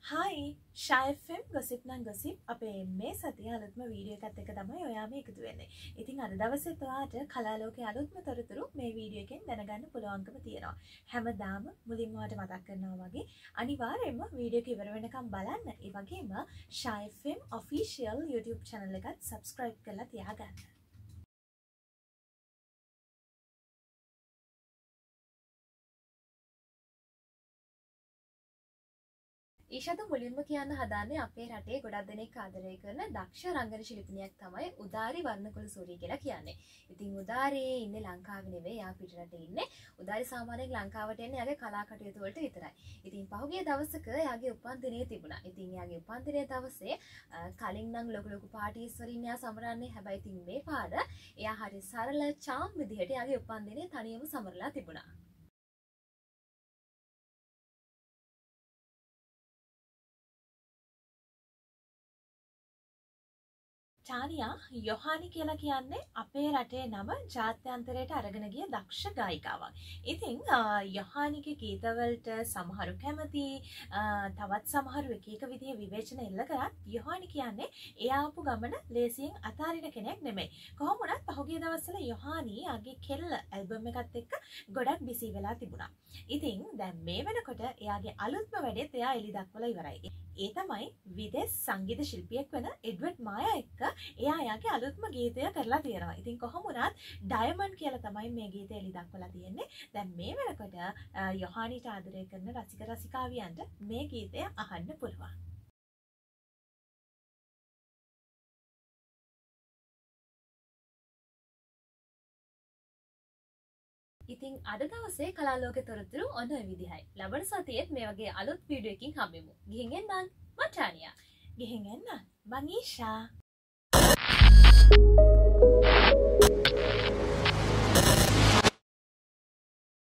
Hi, Shy FM gossip nan gossip අපේ මේ සතිය අලුත්ම වීඩියෝ එකත් එක්ක තමයි ඔයාම එකතු වෙන්නේ. ඉතින් අද දවසේ ඔයාට කලා ලෝකයේ අලුත්ම තොරතුරු මේ වීඩියෝ එකෙන් දැනගන්න පුළුවන්කම තියෙනවා. හැමදාම මුලින්ම ඔයාලට මතක් කරනවා වගේ අනිවාර්යයෙන්ම වීඩියෝ එක ඉවර වෙනකම් බලන්න. ඒ වගේම Shy FM official YouTube channel එකත් subscribe කරලා තියාගන්න. ඊෂාද මුලින්ම කියන්න හදාන්නේ අපේ රටේ ගොඩක් දෙනෙක් ආදරය කරන දක්ෂ රංගන ශිල්පිනියක් තමයි උදාරි වර්ණකුල සූරිය කියලා කියන්නේ. ඉතින් උදාරි ඉන්නේ ලංකාවේ නෙවෙයි, යා පිටරට ඉන්නේ. උදාරි සාමාන්‍යයෙන් ලංකාවට එන්නේ යාගේ කලා කටයුතු වලට විතරයි. ඉතින් පහුගිය දවසක යාගේ උපන්දිනය තිබුණා. ඉතින් යාගේ උපන්දිනය දවසේ කලින් නම් ලොකු පාටිස් වලින් යා සමරන්නේ. හැබැයි ඉතින් මේ පාර එයා හරි සරල චාම් විදිහට යාගේ උපන්දිනය තනියම සමරලා තිබුණා. චානියා යොහානි කියලා කියන්නේ අපේ රටේ නම ජාත්‍යන්තරයට අරගෙන ගිය දක්ෂ ගායිකාවක්. ඉතින් යොහානිගේ ගීතවලට සමහරු කැමති, තවත් සමහරු එක එක විදිහේ විවේචන එල්ල කරත් යොහානි කියන්නේ එයා ආපු ගමන ලේසියෙන් අතාරින කෙනෙක් නෙමෙයි. කොහොම වුණත් පහුගිය දවස්වල යොහානි ආගේ කෙල්ල ඇල්බම් එකත් එක්ක ගොඩක් බිසි වෙලා තිබුණා. ඉතින් දැන් මේ වෙනකොට එයාගේ අලුත්ම වැඩේත් එයා එලි දක්වලා ඉවරයි. ඒ තමයි විදේශ සංගීත ශිල්පියෙක් වෙන එඩ්වඩ් මායා එක්ක එයා යාගේ අලුත්ම ගීතය කරලා තියෙනවා. ඉතින් කොහොම වුණත් ඩයමන්ඩ් කියලා තමයි මේ ගීතය එලි දක්වලා තියෙන්නේ. දැන් මේ වෙනකොට යොහානිට ආදරය කරන රසික රසිකාවියන්ට මේ ගීතය අහන්න පුළුවන්. ඉතින් අද දවසේ කලා ලෝකේ තොරතුරු ඔන්න ඔය විදිහයි. ලබන සතියේත් මේ වගේ අලුත් වීඩියෝ එකකින් හම්බෙමු. ගිහින් එන්නම්. මචානියා. ගිහින් එන්න. මං ඊෂා.